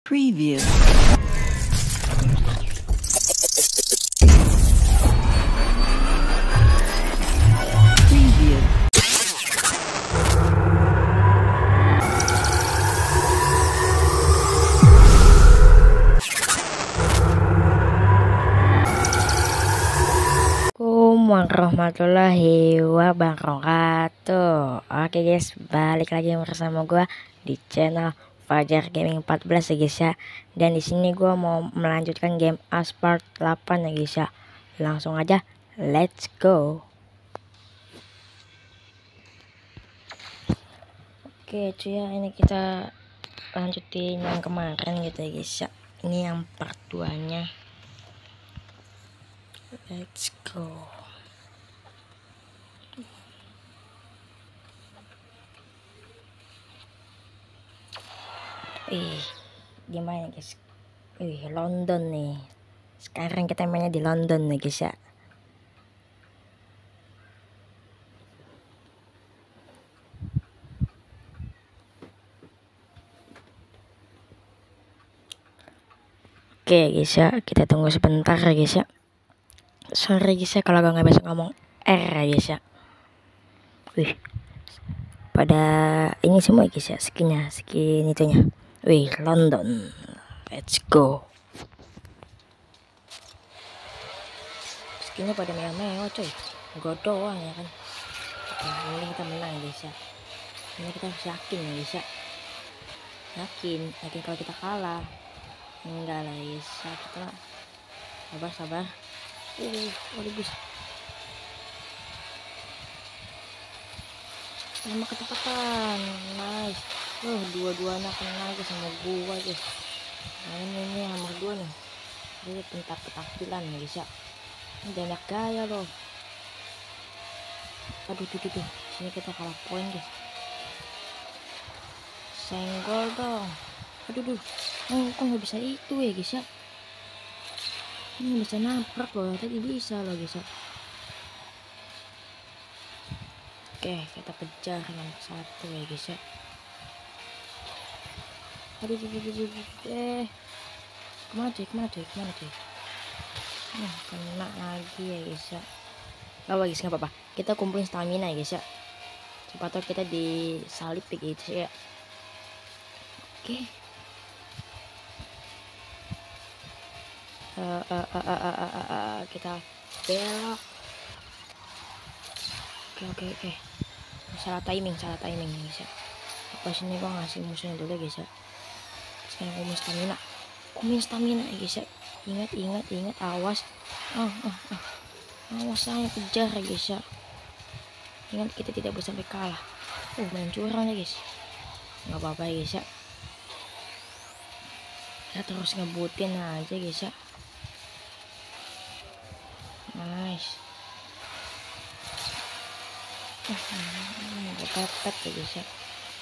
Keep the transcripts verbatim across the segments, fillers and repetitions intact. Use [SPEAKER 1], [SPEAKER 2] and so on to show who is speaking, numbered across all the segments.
[SPEAKER 1] Preview. Preview.
[SPEAKER 2] Assalamualaikum warahmatullahi wabarakatuh. Oke guys, balik lagi bersama gua di channel Fajar Gaming empat belas ya guys ya. Dan di sini gua mau melanjutkan game Asphalt delapan ya guys ya. Langsung aja, let's go. Oke cuy ya, ini kita lanjutin yang kemarin gitu ya guys ya. Ini yang part dua nya. Let's go. Ih, gimana guys? Wih, London nih. Sekarang kita mainnya di London nih guys ya. Oke guys ya, kita tunggu sebentar ya guys ya. Sorry guys ya kalau gak bisa ngomong R ya guys ya. Wih, pada ini semua guys ya, skinnya, skin itunya. Wih, London. Let's go. Skinnya pada mewah-mewah coy. Gue doang ya kan. Nah, ini kita menang guys ya. Ini kita harus yakin ya guys ya. Yakin, yakin kalau kita kalah. Enggak lah guys ya, kita sabar sabar. Uh, waduh guys. Sama ketepatan, nice. Uh, dua-duanya kena guys sama gua guys. Nah, ini ini nomor dua nih. Ini pentak petakilan ya guys ya. Ini banyak gaya loh. Aduh tuh tuh tuh. Sini kita kalah poin guys. Senggol dong. Aduh duh. Oh, kok nggak bisa itu ya guys ya. Ini bisa nabrak loh. Tadi bisa loh guys ya. Oke, kita kejar nomor satu ya guys ya. Aduh, aduh, aduh, aduh, aduh. Eh, kemana cuy, kemana cuy, kemana cuy? Nah, kena lagi ya guys ya. Gak apa guys, gak apa-apa. Kita kumpulin stamina ya guys ya. Siapa tahu kita disalip gitu ya. Oke. Uh, uh, uh, uh, uh, uh, uh, kita belok. Oke, oke, oke. Salah timing, salah timing ya guys ya. Apa sini gua ngasih musuhnya dulu guys ya. Sekarang kumpulin stamina. Kumpulin stamina ya guys ya. Ingat, ingat, ingat, awas. Oh, oh, oh. Awas saya kejar ya guys ya. Ingat kita tidak boleh sampai kalah. Oh, main curang ya guys. Nggak apa-apa ya guys ya. Kita terus ngebutin aja guys ya. Nice. Gue pepet ya guys ya.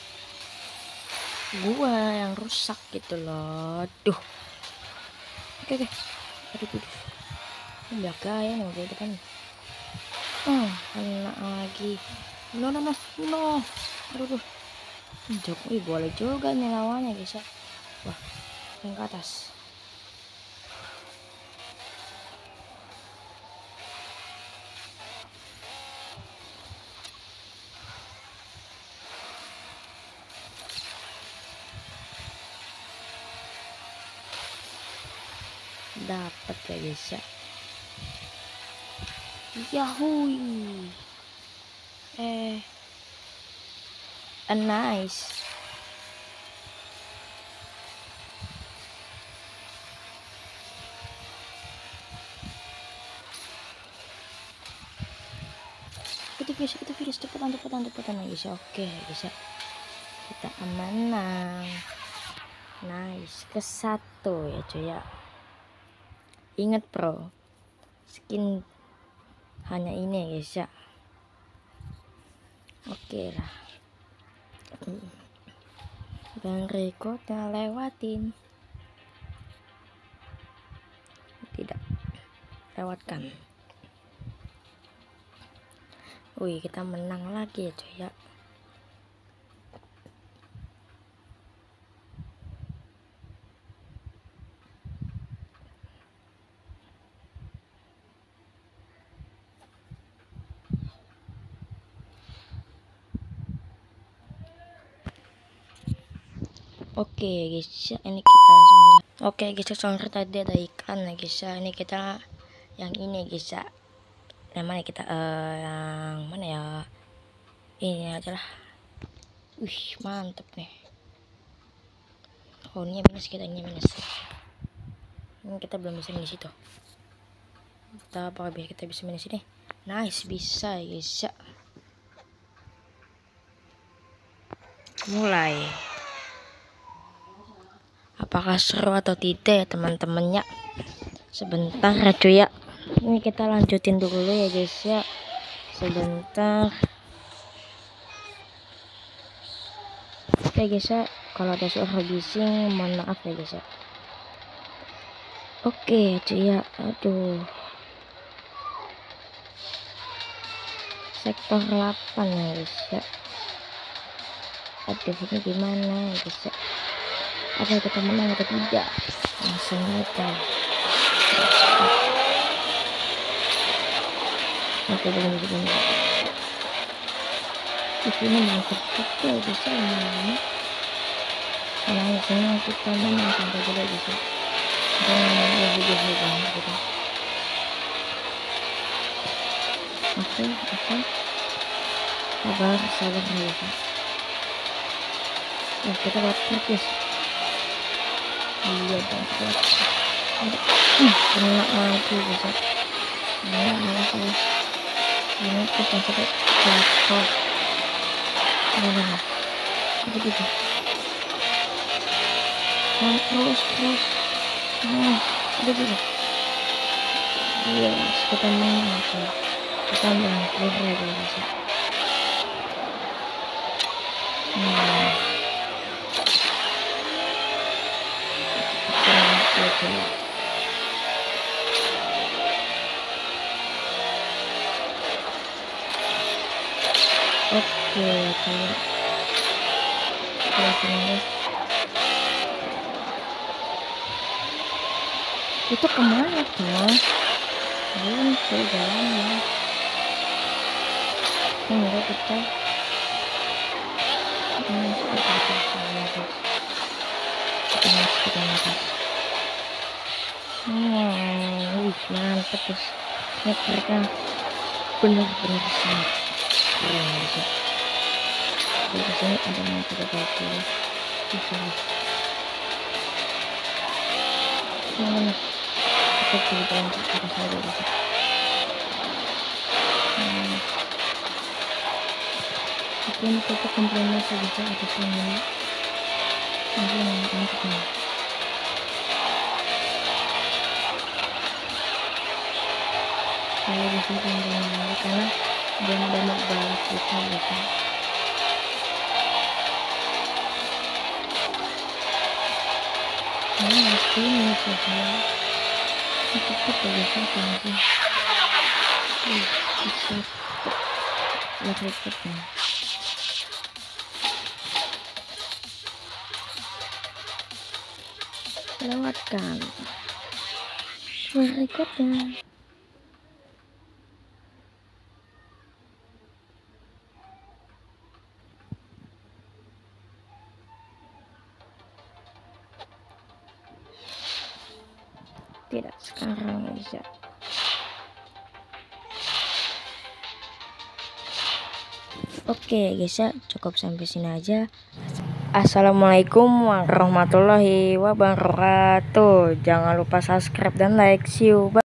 [SPEAKER 2] Gua yang rusak gitu loh. Duh. Oke, oke. Aduh, aduh. Ini udah gaya nih mobil depan. Hmm, kena lagi. No, no, no, no. Aduh, aduh. Jokowi boleh juga nih lawannya guys ya. Wah, yang ke atas. Dapat ya guys ya. Yahui. Eh. A nice. Kita finish, kita finish cepetan, cepetan, cepetan ya guys ya. Oke guys ya. Kita menang. Nice, ke satu ya cuy ya. Ingat bro, skin hanya ini ya guys ya. Oke lah. Bang Riko udah lewatin. Tidak lewatkan. Wih, kita menang lagi ya cuy ya. Oke guys ya, ini kita langsung aja. Oke guys, soalnya tadi ada iklan ya guys ya. Ini kita yang ini guys ya. Yang mana kita uh, yang mana ya? Ini aja lah. Wih mantep nih. Oh ini minus, kita ini minus. Ini kita belum bisa minus itu. Kita apakah bisa kita bisa minus ini? Nice, bisa guys ya. Mulai. Apakah seru atau tidak ya teman-temannya? Sebentar ya cuy ya. Ini kita lanjutin dulu ya guys ya. Sebentar. Oke guys ya, kalau ada suara bising mohon maaf ya guys ya. Oke cuy ya, aduh. Sektor delapan ya guys ya. Aduh ini gimana ya guys ya. Apa kita menang atau tidak? Langsung aja. Oke belum belum. Di sini mantap juga bisa ini. Karena di sini kita menang sampai juga bisa. Dan lebih lebih banget gitu. Oke oke. Sabar sabar ya guys. Nah, kita buat guys. Iya dong, hmm, kena lagi bisa. Nah, awas awas. Ini kita sampai jatuh. Nah, nah, gitu gitu. Nah, terus terus. Nah, gitu gitu. Yes, kita menang. Kita menang terus ya guys. Nah. Oke, oke, kayak sini itu kemana tuh? Buntu jalannya. Enggak kita. Ini seperti apa saja guys. Kita harus kita atas. Hmm, wih mantep guys. Ini mereka benar-benar sangat keren guys ya. Di sini ada yang kita pakai. Bisa. Mana? Kita coba untuk kita saja guys. Hmm. Oke, ini kita komplainnya saja atas ini. Nanti mantap nih. Saya bisa komplain karena belum ada balas kita bisa. Ini pasti ini saja. Itu kita bisa sih. Bisa. Lihat repotnya. Lewatkan. Berikutnya. Tidak sekarang ya bisa. Oke guys ya, cukup sampai sini aja. Assalamualaikum warahmatullahi wabarakatuh. Jangan lupa subscribe dan like. See you. Bye.